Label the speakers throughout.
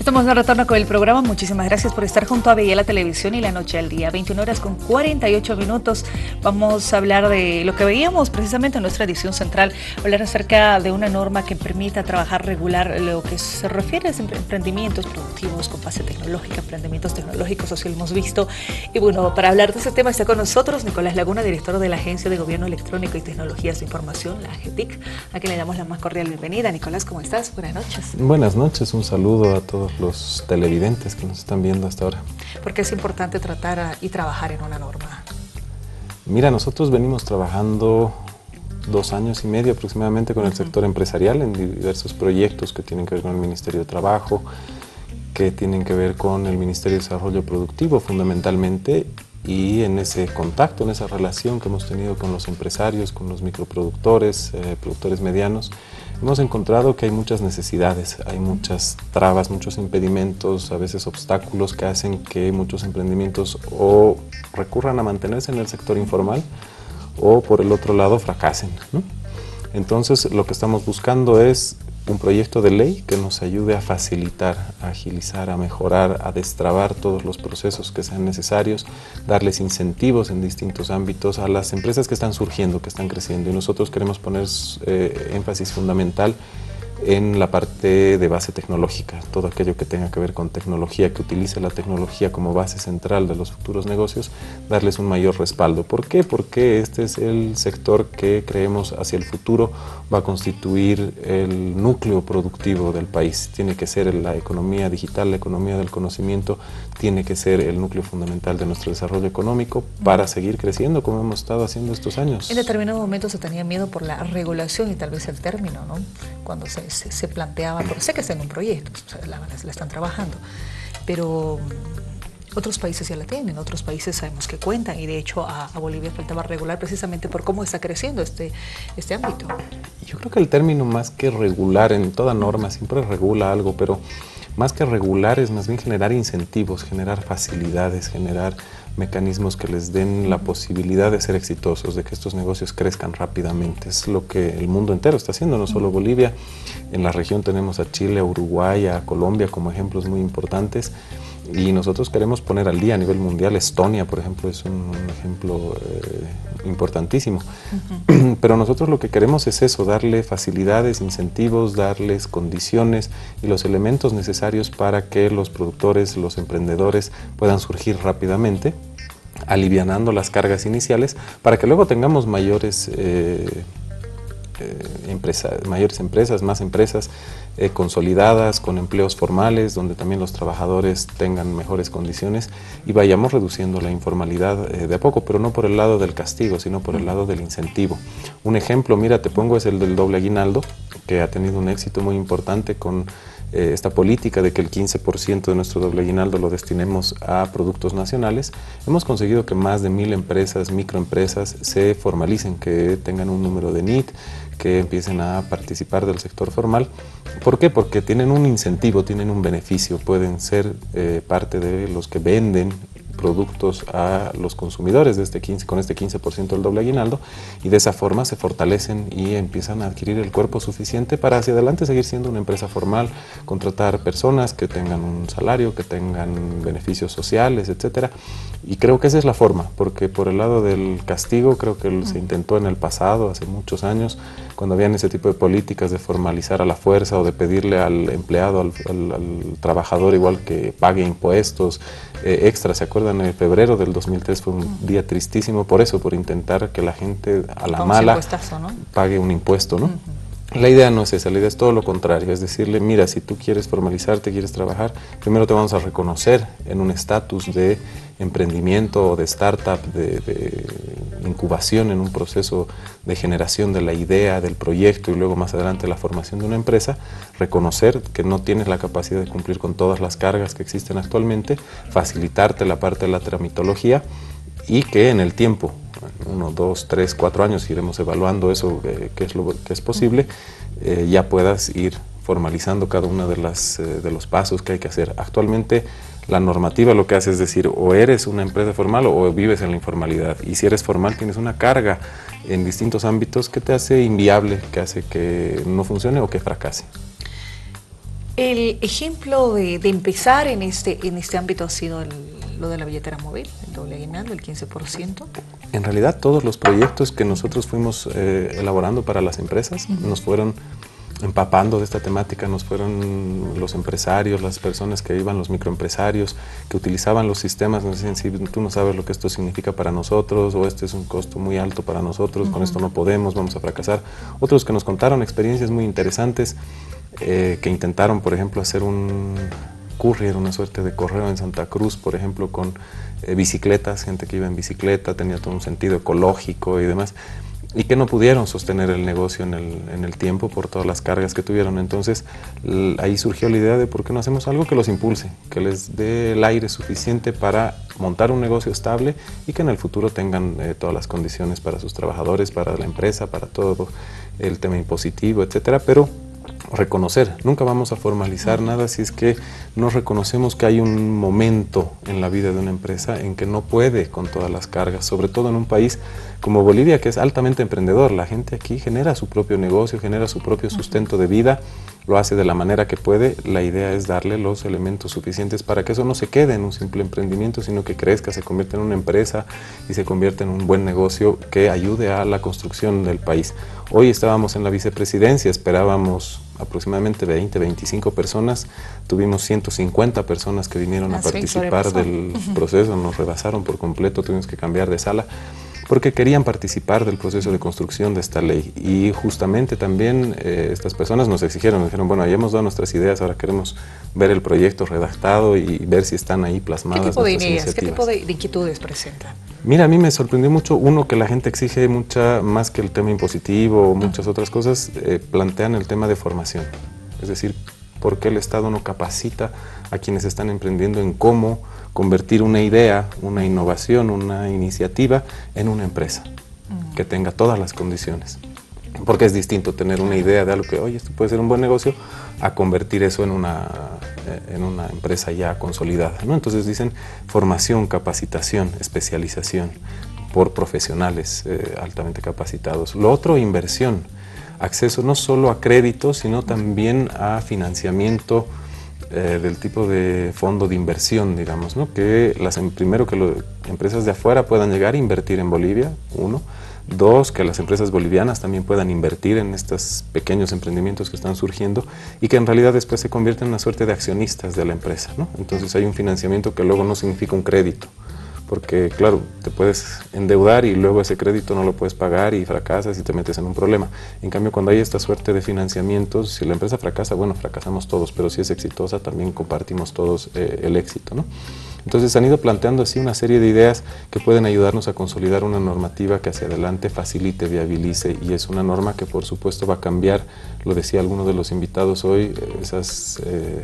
Speaker 1: Estamos de retorno con el programa. Muchísimas gracias por estar junto a Veía la Televisión y la Noche al Día. 21 horas con 48 minutos. Vamos a hablar de lo que veíamos precisamente en nuestra edición central, hablar acerca de una norma que permita trabajar regular lo que se refiere a emprendimientos productivos con base tecnológica, emprendimientos tecnológicos, así lo hemos visto. Y bueno, para hablar de ese tema está con nosotros Nicolás Laguna, director de la Agencia de Gobierno Electrónico y Tecnologías de Información, la AGETIC, a quien le damos la más cordial bienvenida. Nicolás, ¿cómo estás? Buenas noches.
Speaker 2: Buenas noches, un saludo a todos los televidentes que nos están viendo hasta ahora.
Speaker 1: ¿Por qué es importante tratar y trabajar en una norma?
Speaker 2: Mira, nosotros venimos trabajando 2 años y medio aproximadamente con el sector empresarial en diversos proyectos que tienen que ver con el Ministerio de Trabajo, que tienen que ver con el Ministerio de Desarrollo Productivo fundamentalmente, y en ese contacto, en esa relación que hemos tenido con los empresarios, con los microproductores, productores medianos, hemos encontrado que hay muchas necesidades, hay muchas trabas, muchos impedimentos, a veces obstáculos que hacen que muchos emprendimientos o recurran a mantenerse en el sector informal o por el otro lado fracasen, ¿no? Entonces lo que estamos buscando es un proyecto de ley que nos ayude a facilitar, a agilizar, a mejorar, a destrabar todos los procesos que sean necesarios, darles incentivos en distintos ámbitos a las empresas que están surgiendo, que están creciendo. Y nosotros queremos poner énfasis fundamental en la parte de base tecnológica, todo aquello que tenga que ver con tecnología, que utilice la tecnología como base central de los futuros negocios, darles un mayor respaldo. ¿Por qué? Porque este es el sector que creemos hacia el futuro va a constituir el núcleo productivo del país. Tiene que ser la economía digital, la economía del conocimiento, tiene que ser el núcleo fundamental de nuestro desarrollo económico para seguir creciendo como hemos estado haciendo estos años.
Speaker 1: En determinado momento se tenía miedo por la regulación y tal vez el término, ¿no? Cuando se planteaba, porque sé que está en un proyecto, la están trabajando, pero otros países ya la tienen, otros países sabemos que cuentan, y de hecho a Bolivia faltaba regular precisamente por cómo está creciendo este ámbito.
Speaker 2: Yo creo que el término, más que regular, en toda norma siempre regula algo, pero más que regular es más bien generar incentivos, generar facilidades, generar mecanismos que les den la posibilidad de ser exitosos, de que estos negocios crezcan rápidamente. Es lo que el mundo entero está haciendo, no solo Bolivia. En la región tenemos a Chile, a Uruguay, a Colombia como ejemplos muy importantes, y nosotros queremos poner al día a nivel mundial. Estonia, por ejemplo, es un ejemplo importantísimo. Pero nosotros lo que queremos es eso, darle facilidades, incentivos, darles condiciones y los elementos necesarios para que los productores, los emprendedores puedan surgir rápidamente, alivianando las cargas iniciales, para que luego tengamos mayores empresas, más empresas consolidadas, con empleos formales, donde también los trabajadores tengan mejores condiciones y vayamos reduciendo la informalidad de a poco, pero no por el lado del castigo, sino por el lado del incentivo. Un ejemplo, mira, te pongo, es el del doble aguinaldo, que ha tenido un éxito muy importante con esta política de que el 15% de nuestro doble aguinaldo lo destinemos a productos nacionales. Hemos conseguido que más de 1000 empresas, microempresas, se formalicen, que tengan un número de NIT, que empiecen a participar del sector formal. ¿Por qué? Porque tienen un incentivo, tienen un beneficio, pueden ser parte de los que venden productos a los consumidores con este 15% del doble aguinaldo, y de esa forma se fortalecen y empiezan a adquirir el cuerpo suficiente para hacia adelante seguir siendo una empresa formal, contratar personas que tengan un salario, que tengan beneficios sociales, etcétera. Y creo que esa es la forma, porque por el lado del castigo creo que se intentó en el pasado, hace muchos años, cuando habían ese tipo de políticas de formalizar a la fuerza o de pedirle al empleado, al trabajador igual, que pague impuestos extra. ¿Se acuerdan? En febrero del 2003 fue un día tristísimo por eso, por intentar que la gente a la mala pague un impuesto, ¿no? La idea no es esa, la idea es todo lo contrario, es decirle, mira, si tú quieres formalizarte, quieres trabajar, primero te vamos a reconocer en un estatus de emprendimiento o de startup, de incubación, en un proceso de generación de la idea, del proyecto, y luego más adelante la formación de una empresa, reconocer que no tienes la capacidad de cumplir con todas las cargas que existen actualmente, facilitarte la parte de la tramitología, y que en el tiempo, 1, 2, 3, 4 años, iremos evaluando eso, qué es lo que es posible, ya puedas ir formalizando cada uno de los pasos que hay que hacer. Actualmente la normativa lo que hace es decir, o eres una empresa formal o vives en la informalidad, y si eres formal tienes una carga en distintos ámbitos que te hace inviable, que hace que no funcione o que fracase.
Speaker 1: El ejemplo de empezar en este ámbito ha sido lo de la billetera móvil, el doble aguinaldo, el 15%.
Speaker 2: En realidad todos los proyectos que nosotros fuimos elaborando para las empresas nos fueron empapando de esta temática, nos fueron los empresarios, las personas que iban, los microempresarios, que utilizaban los sistemas, nos decían, si tú no sabes lo que esto significa para nosotros, o este es un costo muy alto para nosotros, con esto no podemos, vamos a fracasar. Otros que nos contaron experiencias muy interesantes, que intentaron, por ejemplo, hacer un courier, una suerte de correo en Santa Cruz, por ejemplo, con bicicletas, gente que iba en bicicleta, tenía todo un sentido ecológico y demás, y que no pudieron sostener el negocio en el tiempo por todas las cargas que tuvieron. Entonces ahí surgió la idea de por qué no hacemos algo que los impulse, que les dé el aire suficiente para montar un negocio estable y que en el futuro tengan todas las condiciones para sus trabajadores, para la empresa, para todo el tema impositivo, etcétera, pero reconocer, nunca vamos a formalizar nada si es que no reconocemos que hay un momento en la vida de una empresa en que no puede con todas las cargas, sobre todo en un país como Bolivia, que es altamente emprendedor. La gente aquí genera su propio negocio, genera su propio sustento de vida, lo hace de la manera que puede. La idea es darle los elementos suficientes para que eso no se quede en un simple emprendimiento, sino que crezca, se convierta en una empresa y se convierta en un buen negocio que ayude a la construcción del país. Hoy estábamos en la vicepresidencia, esperábamos aproximadamente 20, 25 personas, tuvimos 150 personas que vinieron a participar del proceso, nos rebasaron por completo, tuvimos que cambiar de sala, porque querían participar del proceso de construcción de esta ley. Y justamente también estas personas nos exigieron, nos dijeron, bueno, ya hemos dado nuestras ideas, ahora queremos ver el proyecto redactado y ver si están ahí plasmadas.
Speaker 1: ¿Qué tipo de ideas, qué tipo de inquietudes presentan?
Speaker 2: Mira, a mí me sorprendió mucho, uno, que la gente exige mucha más que el tema impositivo o muchas otras cosas, plantean el tema de formación. Es decir, ¿por qué el Estado no capacita a quienes están emprendiendo en cómo convertir una idea, una innovación, una iniciativa en una empresa que tenga todas las condiciones? Porque es distinto tener una idea de algo que, oye, esto puede ser un buen negocio, a convertir eso en una empresa ya consolidada, ¿no? Entonces dicen formación, capacitación, especialización por profesionales altamente capacitados. Lo otro, inversión, acceso no solo a crédito, sino también a financiamiento del tipo de fondo de inversión, digamos, ¿no? Que primero que las empresas de afuera puedan llegar a invertir en Bolivia, uno. Dos, que las empresas bolivianas también puedan invertir en estos pequeños emprendimientos que están surgiendo y que en realidad después se convierten en una suerte de accionistas de la empresa, ¿no? Entonces hay un financiamiento que luego no significa un crédito, porque claro, te puedes endeudar y luego ese crédito no lo puedes pagar y fracasas y te metes en un problema. En cambio, cuando hay esta suerte de financiamientos, si la empresa fracasa, bueno, fracasamos todos, pero si es exitosa también compartimos todos el éxito, ¿no? Entonces han ido planteando así una serie de ideas que pueden ayudarnos a consolidar una normativa que hacia adelante facilite, viabilice, y es una norma que por supuesto va a cambiar, lo decía alguno de los invitados hoy, esas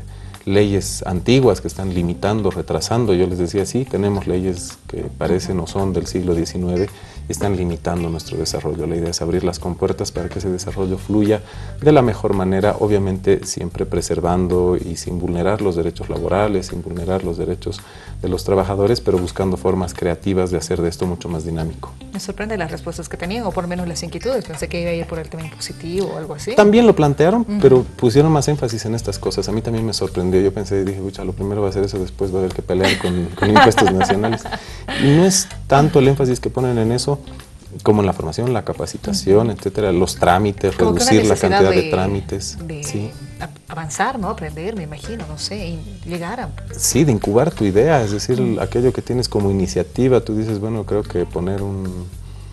Speaker 2: leyes antiguas que están limitando, retrasando. Yo les decía, sí, tenemos leyes que parecen o son del siglo XIX y están limitando nuestro desarrollo. La idea es abrir las compuertas para que ese desarrollo fluya de la mejor manera, obviamente siempre preservando y sin vulnerar los derechos laborales, sin vulnerar los derechos de los trabajadores, pero buscando formas creativas de hacer de esto mucho más dinámico.
Speaker 1: Me sorprende las respuestas que tenían, o por lo menos las inquietudes. Pensé que iba a ir por el tema impositivo o algo así.
Speaker 2: También lo plantearon, pero pusieron más énfasis en estas cosas. A mí también me sorprendió. Yo pensé, dije, pucha, lo primero va a ser eso, después va a haber que pelear con impuestos nacionales. Y no es tanto el énfasis que ponen en eso, como en la formación, la capacitación, etcétera, los trámites, como reducir la cantidad de trámites.
Speaker 1: Sí. Avanzar, ¿no? Aprender, me imagino, no sé, y llegar a...
Speaker 2: Sí, de incubar tu idea, es decir, aquello que tienes como iniciativa, tú dices, bueno, creo que poner un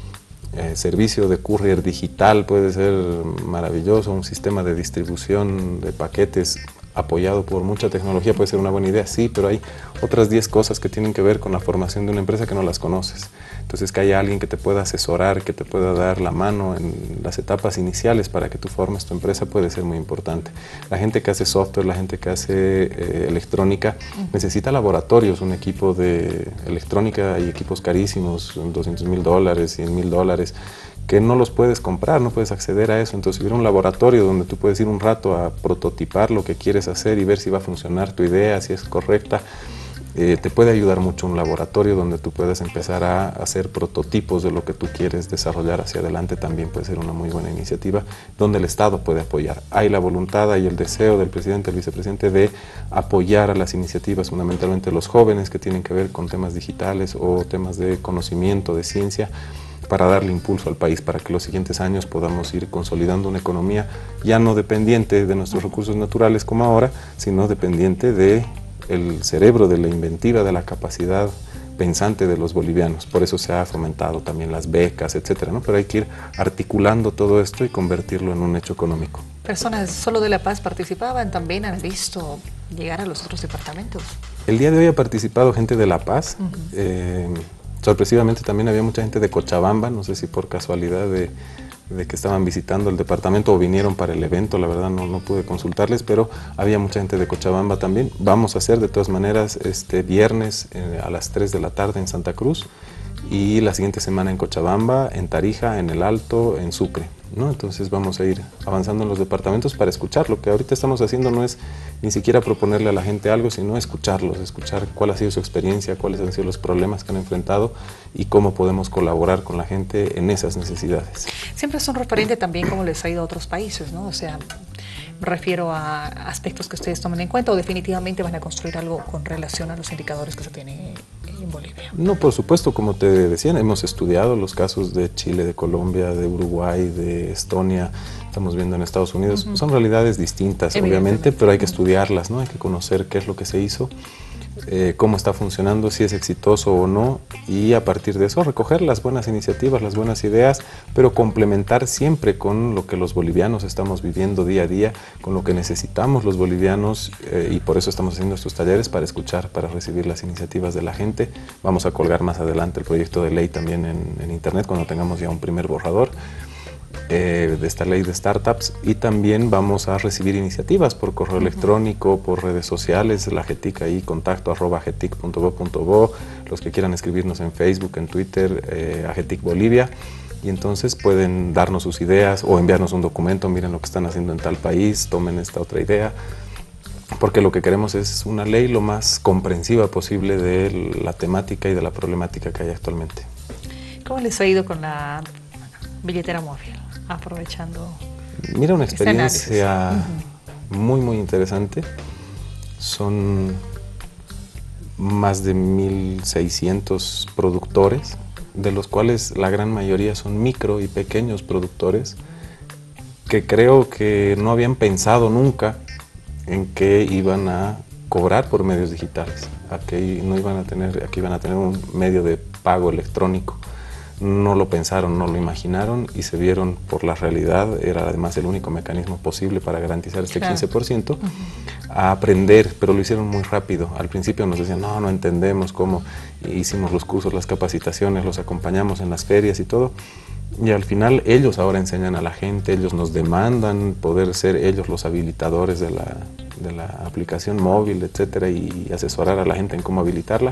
Speaker 2: servicio de courier digital puede ser maravilloso, un sistema de distribución de paquetes apoyado por mucha tecnología puede ser una buena idea, sí, pero hay otras 10 cosas que tienen que ver con la formación de una empresa que no las conoces. Entonces, que haya alguien que te pueda asesorar, que te pueda dar la mano en las etapas iniciales para que tú formes tu empresa puede ser muy importante. La gente que hace software, la gente que hace electrónica, necesita laboratorios, un equipo de electrónica, hay equipos carísimos, $200,000, $100,000, que no los puedes comprar, no puedes acceder a eso. Entonces, si hubiera un laboratorio donde tú puedes ir un rato a prototipar lo que quieres hacer y ver si va a funcionar tu idea, si es correcta, te puede ayudar mucho un laboratorio donde tú puedas empezar a hacer prototipos de lo que tú quieres desarrollar hacia adelante. También puede ser una muy buena iniciativa donde el Estado puede apoyar. Hay la voluntad y el deseo del presidente, del vicepresidente de apoyar a las iniciativas, fundamentalmente los jóvenes que tienen que ver con temas digitales o temas de conocimiento, de ciencia, para darle impulso al país, para que los siguientes años podamos ir consolidando una economía ya no dependiente de nuestros recursos naturales como ahora, sino dependiente de el cerebro, de la inventiva, de la capacidad pensante de los bolivianos. Por eso se ha fomentado también las becas, etcétera, ¿no? Pero hay que ir articulando todo esto y convertirlo en un hecho económico.
Speaker 1: ¿Personas solo de La Paz participaban? ¿También han visto llegar a los otros departamentos?
Speaker 2: El día de hoy ha participado gente de La Paz. Sorpresivamente también había mucha gente de Cochabamba, no sé si por casualidad de que estaban visitando el departamento o vinieron para el evento, la verdad no pude consultarles, pero había mucha gente de Cochabamba también. Vamos a hacer de todas maneras este viernes a las 3 de la tarde en Santa Cruz y la siguiente semana en Cochabamba, en Tarija, en El Alto, en Sucre, ¿no? Entonces vamos a ir avanzando en los departamentos para escuchar. Lo que ahorita estamos haciendo no es ni siquiera proponerle a la gente algo, sino escucharlos, escuchar cuál ha sido su experiencia, cuáles han sido los problemas que han enfrentado y cómo podemos colaborar con la gente en esas necesidades.
Speaker 1: Siempre es un referente también cómo les ha ido a otros países, ¿no? O sea, me refiero a aspectos que ustedes tomen en cuenta, o definitivamente van a construir algo con relación a los indicadores que se tienen en Bolivia.
Speaker 2: No, por supuesto, como te decían, hemos estudiado los casos de Chile, de Colombia, de Uruguay, de Estonia, estamos viendo en Estados Unidos. Son realidades distintas, obviamente, pero hay que estudiarlas, ¿no? Hay que conocer qué es lo que se hizo, cómo está funcionando, si es exitoso o no, y a partir de eso recoger las buenas iniciativas, las buenas ideas, pero complementar siempre con lo que los bolivianos estamos viviendo día a día, con lo que necesitamos los bolivianos, y por eso estamos haciendo estos talleres, para escuchar, para recibir las iniciativas de la gente. Vamos a colgar más adelante el proyecto de ley también en internet, cuando tengamos ya un primer borrador de esta ley de startups, y también vamos a recibir iniciativas por correo electrónico, por redes sociales, la GETIC ahí, contacto@getic.go.bo, los que quieran escribirnos en Facebook, en Twitter, a GETIC Bolivia, y entonces pueden darnos sus ideas o enviarnos un documento: miren lo que están haciendo en tal país, tomen esta otra idea, porque lo que queremos es una ley lo más comprensiva posible de la temática y de la problemática que hay actualmente.
Speaker 1: ¿Cómo les ha ido con la billetera móvil? Aprovechando.
Speaker 2: Mira, una experiencia muy interesante. Son más de 1.600 productores, de los cuales la gran mayoría son micro y pequeños productores, que creo que no habían pensado nunca en que iban a cobrar por medios digitales, que iban a tener un medio de pago electrónico. No lo pensaron, no lo imaginaron, y se vieron por la realidad. Era además el único mecanismo posible para garantizar este 15%, a aprender, pero lo hicieron muy rápido. Al principio nos decían, no entendemos cómo. Hicimos los cursos, las capacitaciones, los acompañamos en las ferias y todo, y al final ellos ahora enseñan a la gente, ellos nos demandan poder ser ellos los habilitadores de la aplicación móvil, etcétera, y asesorar a la gente en cómo habilitarla.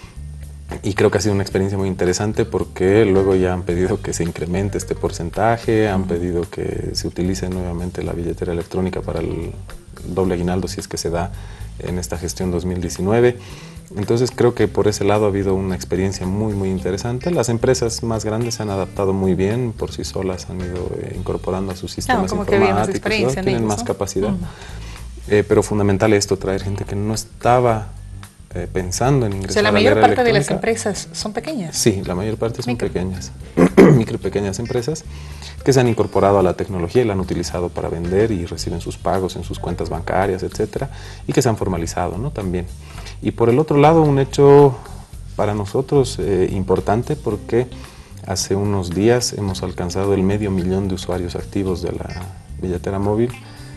Speaker 2: Y creo que ha sido una experiencia muy interesante, porque luego ya han pedido que se incremente este porcentaje, han pedido que se utilice nuevamente la billetera electrónica para el doble aguinaldo, si es que se da en esta gestión 2019. Entonces creo que por ese lado ha habido una experiencia muy interesante. Las empresas más grandes se han adaptado muy bien, por sí solas han ido incorporando a sus sistemas informáticos, tienen más capacidad. Pero fundamental esto, traer gente que no estaba pensando en ingresar.
Speaker 1: O sea, la mayor parte de las empresas son pequeñas.
Speaker 2: Sí, la mayor parte son pequeñas, micro y pequeñas empresas que se han incorporado a la tecnología y la han utilizado para vender y reciben sus pagos en sus cuentas bancarias, etcétera, y que se han formalizado, ¿no? También. Y por el otro lado, un hecho para nosotros importante, porque hace unos días hemos alcanzado el 500.000 de usuarios activos de la billetera móvil,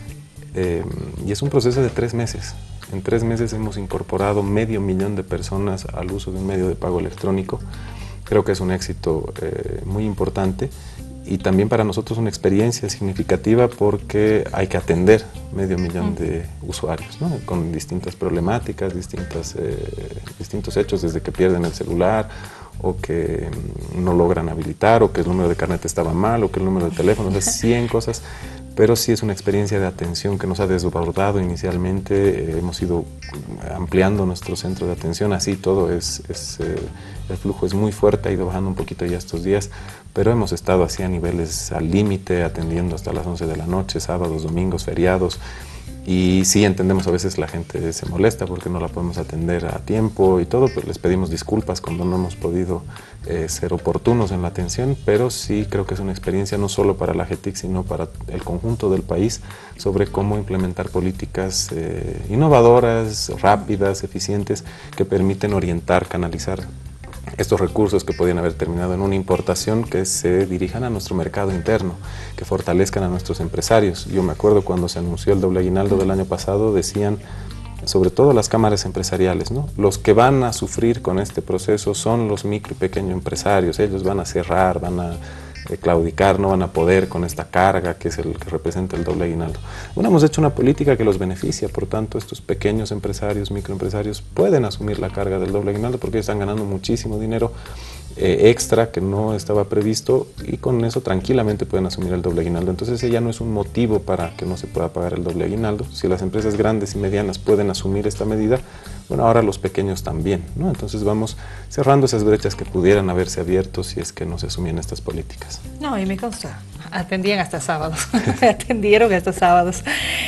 Speaker 2: y es un proceso de 3 meses. En 3 meses hemos incorporado 500.000 de personas al uso de un medio de pago electrónico. Creo que es un éxito muy importante, y también para nosotros una experiencia significativa, porque hay que atender 500.000 de usuarios, ¿no? Con distintas problemáticas, distintos hechos, desde que pierden el celular, o que no logran habilitar, o que el número de carnet estaba mal, o que el número de teléfono, de 100 cosas. pero sí es una experiencia de atención que nos ha desbordado inicialmente. Hemos ido ampliando nuestro centro de atención, así todo el flujo es muy fuerte, ha ido bajando un poquito ya estos días, pero hemos estado así a niveles al límite, atendiendo hasta las 11 de la noche, sábados, domingos, feriados. Y sí entendemos, a veces la gente se molesta porque no la podemos atender a tiempo y todo, pues les pedimos disculpas cuando no hemos podido ser oportunos en la atención, pero sí creo que es una experiencia no solo para la GETIC, sino para el conjunto del país, sobre cómo implementar políticas innovadoras, rápidas, eficientes, que permiten orientar, canalizar estos recursos que podían haber terminado en una importación, que se dirijan a nuestro mercado interno, que fortalezcan a nuestros empresarios. Yo me acuerdo cuando se anunció el doble aguinaldo del año pasado, decían, sobre todo las cámaras empresariales, ¿no? Los que van a sufrir con este proceso son los micro y pequeños empresarios, ellos van a cerrar, van a claudicar, no van a poder con esta carga que es el que representa el doble aguinaldo. Bueno, hemos hecho una política que los beneficia, por tanto estos pequeños empresarios, microempresarios pueden asumir la carga del doble aguinaldo porque están ganando muchísimo dinero extra que no estaba previsto, y con eso tranquilamente pueden asumir el doble aguinaldo. Entonces ese ya no es un motivo para que no se pueda pagar el doble aguinaldo. Si las empresas grandes y medianas pueden asumir esta medida, bueno, ahora los pequeños también, ¿no? Entonces vamos cerrando esas brechas que pudieran haberse abierto si es que no se asumían estas políticas.
Speaker 1: No, y me consta, atendían hasta sábados, atendieron hasta sábados.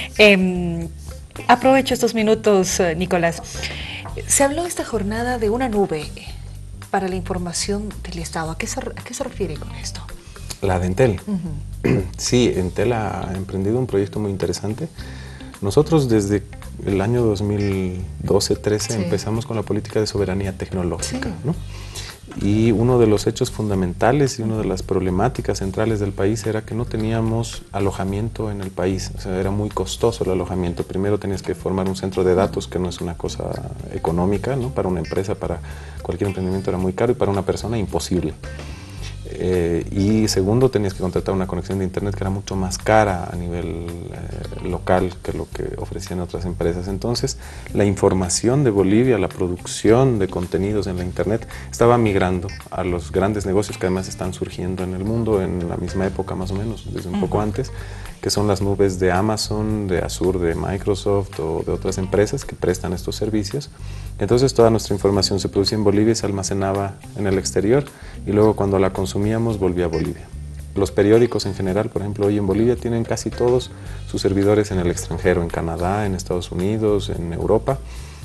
Speaker 1: Aprovecho estos minutos, Nicolás. Se habló esta jornada de una nube para la información del Estado. ¿A qué se refiere con esto?
Speaker 2: La de Entel. Sí, Entel ha emprendido un proyecto muy interesante. Nosotros desde el año 2012-13 empezamos con la política de soberanía tecnológica, ¿no? Y uno de los hechos fundamentales y una de las problemáticas centrales del país era que no teníamos alojamiento en el país. O sea, era muy costoso el alojamiento. Primero tenías que formar un centro de datos, que no es una cosa económica, ¿no? Para una empresa, para cualquier emprendimiento era muy caro, y para una persona imposible. Y segundo, tenías que contratar una conexión de internet que era mucho más cara a nivel local que lo que ofrecían otras empresas. Entonces, la información de Bolivia, la producción de contenidos en la internet, estaba migrando a los grandes negocios que además están surgiendo en el mundo en la misma época, más o menos, desde un poco antes, que son las nubes de Amazon, de Azure, de Microsoft o de otras empresas que prestan estos servicios. Entonces toda nuestra información se producía en Bolivia y se almacenaba en el exterior, y luego cuando la consumíamos volvía a Bolivia. Los periódicos en general, por ejemplo, hoy en Bolivia tienen casi todos sus servidores en el extranjero, en Canadá, en Estados Unidos, en Europa,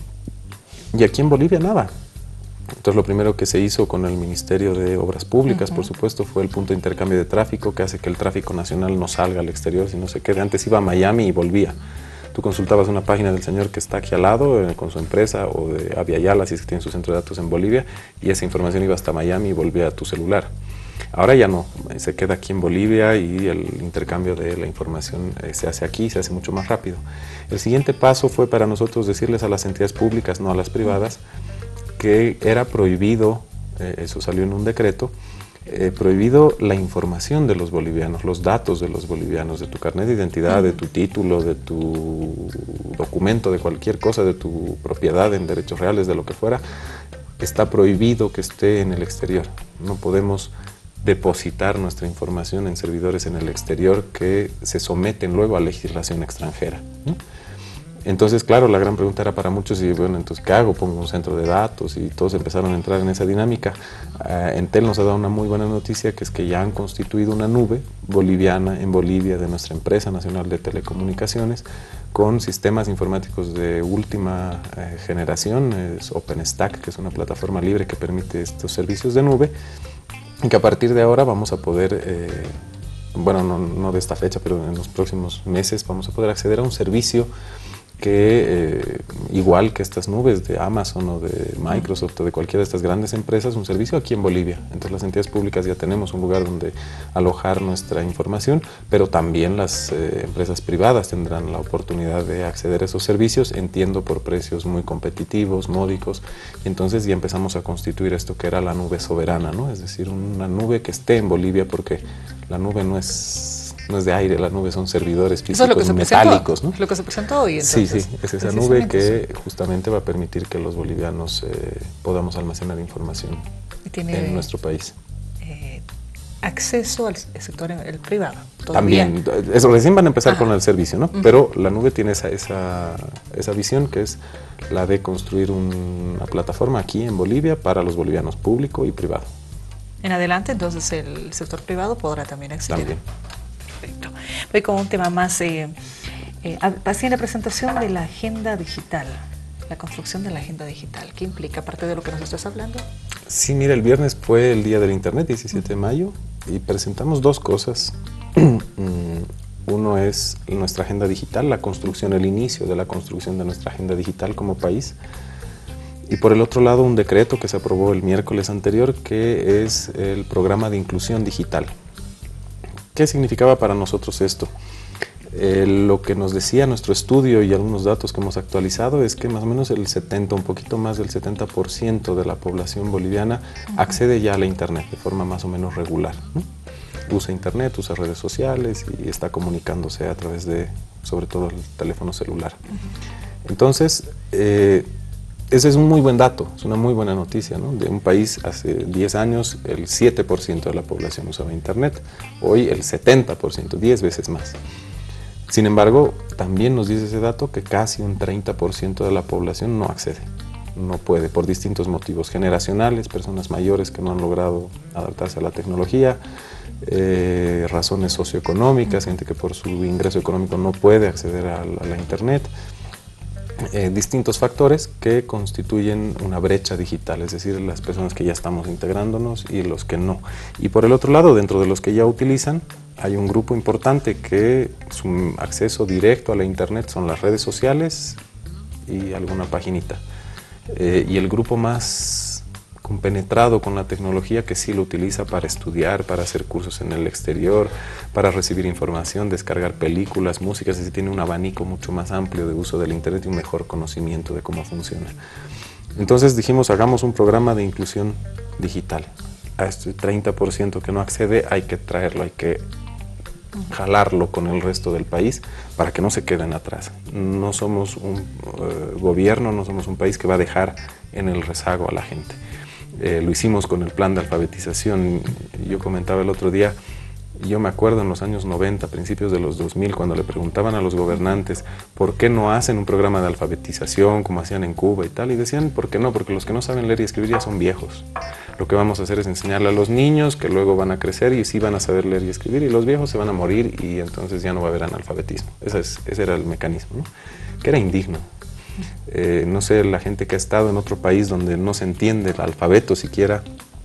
Speaker 2: y aquí en Bolivia nada. Entonces lo primero que se hizo con el Ministerio de Obras Públicas, por supuesto, fue el punto de intercambio de tráfico, que hace que el tráfico nacional no salga al exterior, sino se quede. Antes iba a Miami y volvía. Tú consultabas una página del señor que está aquí al lado con su empresa, o de Aviala, si es que tiene su centro de datos en Bolivia, y esa información iba hasta Miami y volvía a tu celular. Ahora ya no, se queda aquí en Bolivia y el intercambio de la información se hace aquí, se hace mucho más rápido. El siguiente paso fue para nosotros decirles a las entidades públicas, no a las privadas, que era prohibido, eso salió en un decreto, prohibido la información de los bolivianos, los datos de los bolivianos, de tu carnet de identidad, de tu título, de tu documento, de cualquier cosa, de tu propiedad en derechos reales, de lo que fuera. Está prohibido que esté en el exterior. No podemos depositar nuestra información en servidores en el exterior que se someten luego a legislación extranjera, ¿no? Entonces, claro, la gran pregunta era para muchos, y bueno, entonces, ¿qué hago? Pongo un centro de datos, y todos empezaron a entrar en esa dinámica. Entel nos ha dado una muy buena noticia, que es que ya han constituido una nube boliviana en Bolivia de nuestra empresa nacional de telecomunicaciones, con sistemas informáticos de última generación. Es OpenStack, que es una plataforma libre que permite estos servicios de nube, y que a partir de ahora vamos a poder, bueno, no de esta fecha, pero en los próximos meses vamos a poder acceder a un servicio que, igual que estas nubes de Amazon o de Microsoft o de cualquiera de estas grandes empresas, un servicio aquí en Bolivia. Entonces las entidades públicas ya tenemos un lugar donde alojar nuestra información, pero también las empresas privadas tendrán la oportunidad de acceder a esos servicios, entiendo, por precios muy competitivos, módicos, y entonces ya empezamos a constituir esto que era la nube soberana, ¿no? Es decir, una nube que esté en Bolivia, porque la nube no es de aire, la nube son servidores físicos metálicos, ¿no?
Speaker 1: Lo que se presentó hoy.
Speaker 2: Entonces, sí, es esa nube que justamente va a permitir que los bolivianos podamos almacenar información en nuestro país.
Speaker 1: acceso al sector el privado. ¿Todavía?
Speaker 2: También, eso recién van a empezar con el servicio, ¿no? Pero la nube tiene esa visión, que es la de construir una plataforma aquí en Bolivia para los bolivianos, público y privado.
Speaker 1: En adelante, entonces, el sector privado podrá también acceder.
Speaker 2: También.
Speaker 1: Perfecto. Voy con un tema más, así en la presentación de la agenda digital, la construcción de la agenda digital. ¿Qué implica, aparte de lo que nos estás hablando?
Speaker 2: Sí, mira, el viernes fue el Día del Internet, 17 de mayo, y presentamos dos cosas. Uno es nuestra agenda digital, la construcción, el inicio de la construcción de nuestra agenda digital como país. Y por el otro lado, un decreto que se aprobó el miércoles anterior, que es el programa de inclusión digital. ¿Qué significaba para nosotros esto? Lo que nos decía nuestro estudio y algunos datos que hemos actualizado es que más o menos el 70, un poquito más del 70% de la población boliviana accede ya a la Internet de forma más o menos regular, ¿no? Usa Internet, usa redes sociales y está comunicándose a través de, sobre todo, el teléfono celular. Entonces, ese es un muy buen dato, es una muy buena noticia, ¿no? De un país hace 10 años el 7% de la población usaba Internet, hoy el 70%, 10 veces más. Sin embargo, también nos dice ese dato que casi un 30% de la población no accede, no puede, por distintos motivos generacionales, personas mayores que no han logrado adaptarse a la tecnología, razones socioeconómicas, gente que por su ingreso económico no puede acceder a la Internet, distintos factores que constituyen una brecha digital, es decir, las personas que ya estamos integrándonos y los que no. Y por el otro lado, dentro de los que ya utilizan, hay un grupo importante que su acceso directo a la Internet son las redes sociales y alguna paginita. Y el grupo más compenetrado con la tecnología, que sí lo utiliza para estudiar, para hacer cursos en el exterior, para recibir información, descargar películas, músicas, es decir, tiene un abanico mucho más amplio de uso del Internet y un mejor conocimiento de cómo funciona. Entonces dijimos, hagamos un programa de inclusión digital. A este 30% que no accede hay que traerlo, hay que jalarlo con el resto del país para que no se queden atrás. No somos un gobierno, no somos un país que va a dejar en el rezago a la gente. Lo hicimos con el plan de alfabetización. Yo comentaba el otro día, yo me acuerdo en los años 90, principios de los 2000, cuando le preguntaban a los gobernantes por qué no hacen un programa de alfabetización como hacían en Cuba y tal, y decían, ¿por qué no? Porque los que no saben leer y escribir ya son viejos. Lo que vamos a hacer es enseñarle a los niños, que luego van a crecer y sí van a saber leer y escribir, y los viejos se van a morir y entonces ya no va a haber analfabetismo. Ese era el mecanismo, ¿no? Que era indigno. No sé, la gente que ha estado en otro país donde no se entiende el alfabeto siquiera,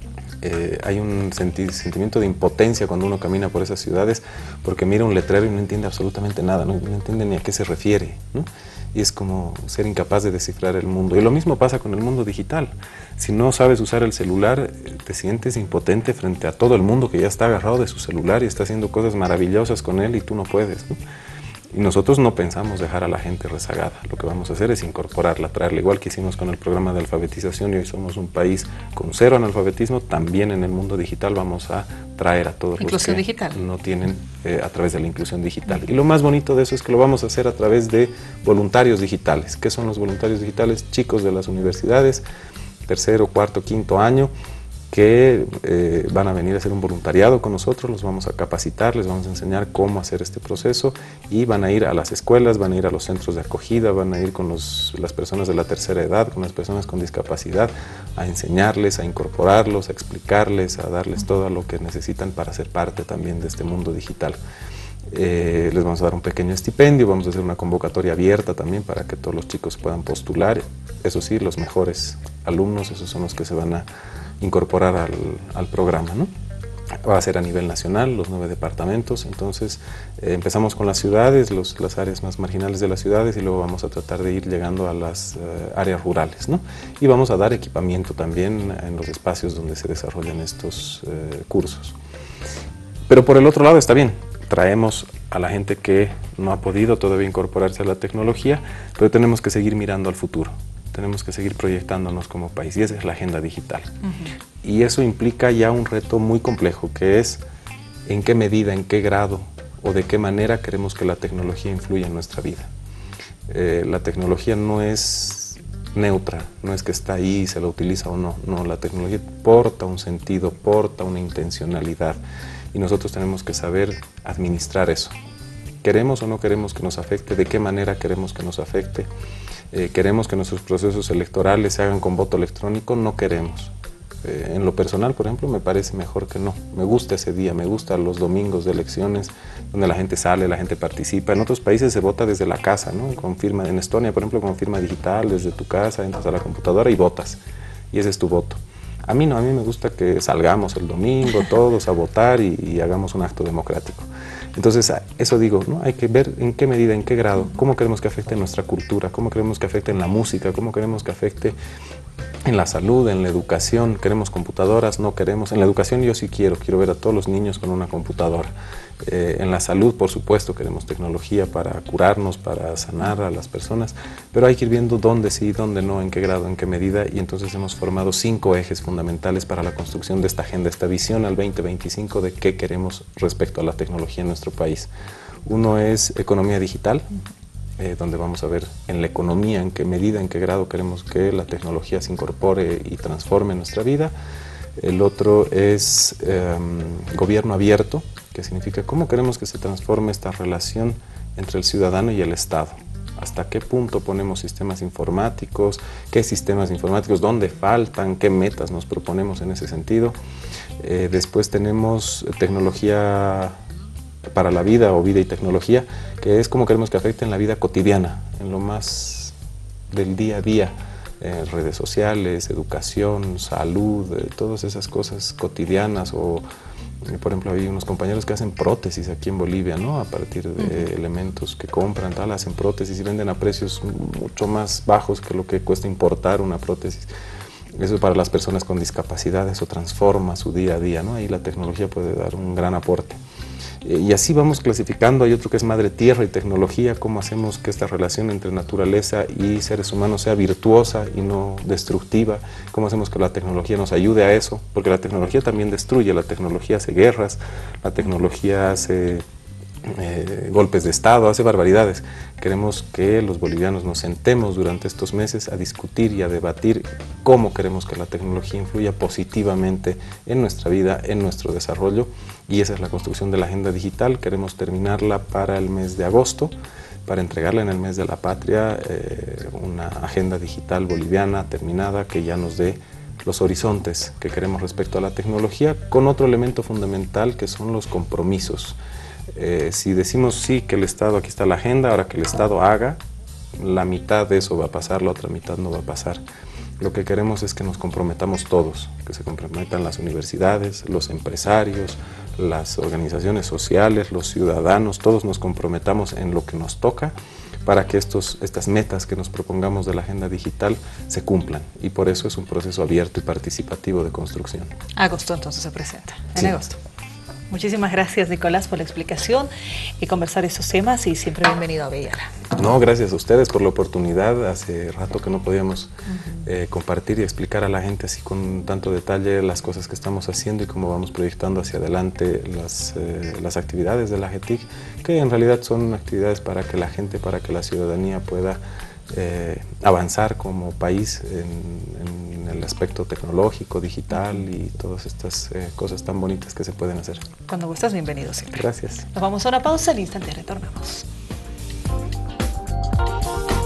Speaker 2: hay un sentimiento de impotencia cuando uno camina por esas ciudades porque mira un letrero y no entiende absolutamente nada, no entiende ni a qué se refiere, ¿no? Y es como ser incapaz de descifrar el mundo. Y lo mismo pasa con el mundo digital. Si no sabes usar el celular, te sientes impotente frente a todo el mundo que ya está agarrado de su celular y está haciendo cosas maravillosas con él y tú no puedes, ¿no? Y nosotros no pensamos dejar a la gente rezagada. Lo que vamos a hacer es incorporarla, traerla, igual que hicimos con el programa de alfabetización, y hoy somos un país con cero analfabetismo. También en el mundo digital vamos a traer a todos los que no tienen a través de la inclusión digital. Y lo más bonito de eso es que lo vamos a hacer a través de voluntarios digitales. ¿Qué son los voluntarios digitales? Chicos de las universidades, tercero, cuarto, quinto año, que van a venir a hacer un voluntariado con nosotros, los vamos a capacitar, les vamos a enseñar cómo hacer este proceso, y van a ir a las escuelas, van a ir a los centros de acogida, van a ir con las personas de la tercera edad, con las personas con discapacidad, a enseñarles, a incorporarlos, a explicarles, a darles todo lo que necesitan para ser parte también de este mundo digital. Les vamos a dar un pequeño estipendio, vamos a hacer una convocatoria abierta también para que todos los chicos puedan postular. Eso sí, los mejores alumnos, esos son los que se van a incorporar al programa, ¿no? Va a ser a nivel nacional, los 9 departamentos. Entonces empezamos con las ciudades, las áreas más marginales de las ciudades, y luego vamos a tratar de ir llegando a las áreas rurales, ¿no? Y vamos a dar equipamiento también en los espacios donde se desarrollan estos cursos. Pero por el otro lado está bien, traemos a la gente que no ha podido todavía incorporarse a la tecnología, pero tenemos que seguir mirando al futuro. Tenemos que seguir proyectándonos como país, y esa es la agenda digital. Y eso implica ya un reto muy complejo, que es en qué medida, en qué grado o de qué manera queremos que la tecnología influya en nuestra vida. La tecnología no es neutra, no es que está ahí y se la utiliza o no, no, la tecnología porta un sentido, porta una intencionalidad y nosotros tenemos que saber administrar eso. ¿Queremos o no queremos que nos afecte? ¿De qué manera queremos que nos afecte? ¿Queremos que nuestros procesos electorales se hagan con voto electrónico? No queremos. En lo personal, por ejemplo, me parece mejor que no. Me gusta ese día, me gustan los domingos de elecciones, donde la gente sale, la gente participa. En otros países se vota desde la casa, ¿no? Con firma, en Estonia, por ejemplo, con firma digital, desde tu casa, entras a la computadora y votas. Y ese es tu voto. A mí no, a mí me gusta que salgamos el domingo todos a votar y hagamos un acto democrático. Entonces, eso digo, ¿no? Hay que ver en qué medida, en qué grado, cómo queremos que afecte nuestra cultura, cómo queremos que afecte en la música, cómo queremos que afecte en la salud, en la educación. ¿Queremos computadoras? No queremos. En la educación yo sí quiero ver a todos los niños con una computadora. En la salud, por supuesto, queremos tecnología para curarnos, para sanar a las personas, pero hay que ir viendo dónde sí, dónde no, en qué grado, en qué medida, y entonces hemos formado 5 ejes fundamentales para la construcción de esta agenda, esta visión al 2025 de qué queremos respecto a la tecnología en nuestro país. Uno es economía digital, donde vamos a ver en la economía, en qué medida, en qué grado queremos que la tecnología se incorpore y transforme nuestra vida. El otro es gobierno abierto, que significa cómo queremos que se transforme esta relación entre el ciudadano y el Estado. ¿Hasta qué punto ponemos sistemas informáticos? ¿Qué sistemas informáticos? ¿Dónde faltan? ¿Qué metas nos proponemos en ese sentido? Después tenemos tecnología para la vida o vida y tecnología, que es cómo queremos que afecte en la vida cotidiana, en lo más del día a día. Redes sociales, educación, salud, todas esas cosas cotidianas. O, por ejemplo, hay unos compañeros que hacen prótesis aquí en Bolivia, ¿no? A partir de elementos que compran, tal, hacen prótesis y venden a precios mucho más bajos que lo que cuesta importar una prótesis. Eso para las personas con discapacidad, eso transforma su día a día, ¿no? Ahí la tecnología puede dar un gran aporte. Y así vamos clasificando. Hay otro que es madre tierra y tecnología, cómo hacemos que esta relación entre naturaleza y seres humanos sea virtuosa y no destructiva, cómo hacemos que la tecnología nos ayude a eso, porque la tecnología también destruye, la tecnología hace guerras, la tecnología hace golpes de Estado, hace barbaridades. Queremos que los bolivianos nos sentemos durante estos meses a discutir y a debatir cómo queremos que la tecnología influya positivamente en nuestra vida, en nuestro desarrollo, y esa es la construcción de la agenda digital. Queremos terminarla para el mes de agosto, para entregarla en el mes de la patria, una agenda digital boliviana terminada que ya nos dé los horizontes que queremos respecto a la tecnología, con otro elemento fundamental que son los compromisos. Si decimos sí que el Estado, aquí está la agenda, ahora que el Estado haga, la mitad de eso va a pasar, la otra mitad no va a pasar. Lo que queremos es que nos comprometamos todos, que se comprometan las universidades, los empresarios, las organizaciones sociales, los ciudadanos, todos nos comprometamos en lo que nos toca para que estas metas que nos propongamos de la agenda digital se cumplan, y por eso es un proceso abierto y participativo de construcción.
Speaker 1: Agosto entonces se presenta, en
Speaker 2: Sí.
Speaker 1: agosto. Muchísimas gracias, Nicolás, por la explicación y conversar estos temas, y siempre bienvenido a Avellana.
Speaker 2: No, gracias a ustedes por la oportunidad. Hace rato que no podíamos compartir y explicar a la gente así con tanto detalle las cosas que estamos haciendo y cómo vamos proyectando hacia adelante las actividades de la GETIC, que en realidad son actividades para que la gente, para que la ciudadanía pueda avanzar como país en el aspecto tecnológico, digital y todas estas cosas tan bonitas que se pueden hacer.
Speaker 1: Cuando gustas, bienvenido siempre.
Speaker 2: Gracias.
Speaker 1: Nos vamos a una pausa, al instante retornamos.